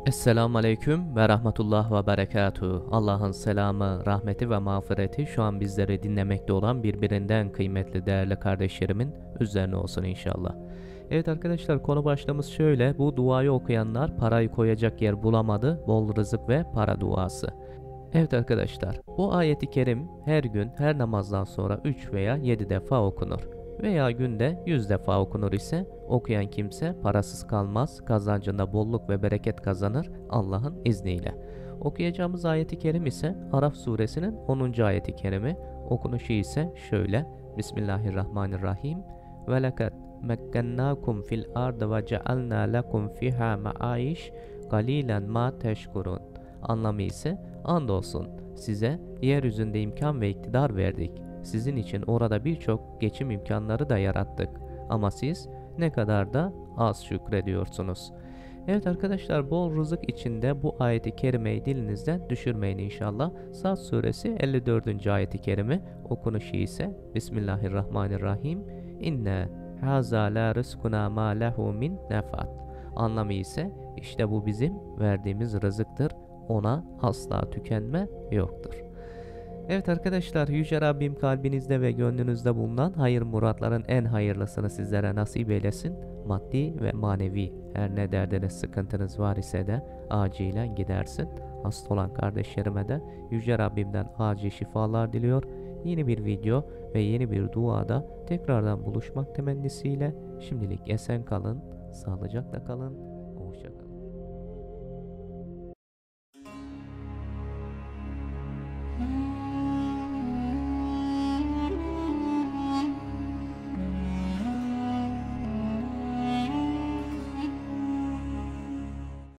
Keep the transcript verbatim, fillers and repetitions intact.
Esselamu Aleyküm ve Rahmetullah ve Berekatuhu. Allah'ın selamı, rahmeti ve mağfireti şu an bizleri dinlemekte olan birbirinden kıymetli değerli kardeşlerimin üzerine olsun inşallah. Evet arkadaşlar, konu başlığımız şöyle. Bu duayı okuyanlar parayı koyacak yer bulamadı. Bol rızık ve para duası. Evet arkadaşlar, bu ayeti kerim her gün her namazdan sonra üç veya yedi defa okunur. Veya günde yüz defa okunur ise okuyan kimse parasız kalmaz, kazancında bolluk ve bereket kazanır Allah'ın izniyle. Okuyacağımız ayeti kerim ise Araf suresinin onuncu ayeti kerimi. Okunuşu ise şöyle: Bismillahirrahmanirrahim. Ve lekad mekkennakum fil ardı ve cealna lekum fiha ma'aiş galilen ma teşkurun. Anlamı ise: andolsun size yeryüzünde imkan ve iktidar verdik. Sizin için orada birçok geçim imkanları da yarattık. Ama siz ne kadar da az şükrediyorsunuz. Evet arkadaşlar, bol rızık içinde bu ayeti kerimeyi dilinizden düşürmeyin inşallah. Sad suresi elli dördüncü ayeti kerime. Okunuşu ise Bismillahirrahmanirrahim. İnne haza la rizkuna ma lehu min nefat. Anlamı ise: işte bu bizim verdiğimiz rızıktır. Ona asla tükenme yoktur. Evet arkadaşlar, Yüce Rabbim kalbinizde ve gönlünüzde bulunan hayır muratların en hayırlısını sizlere nasip eylesin. Maddi ve manevi her ne derdiniz, sıkıntınız var ise de acilen gidersin. Hasta olan kardeşlerime de Yüce Rabbimden acil şifalar diliyor. Yeni bir video ve yeni bir duada tekrardan buluşmak temennisiyle şimdilik esen kalın, sağlıcakla kalın.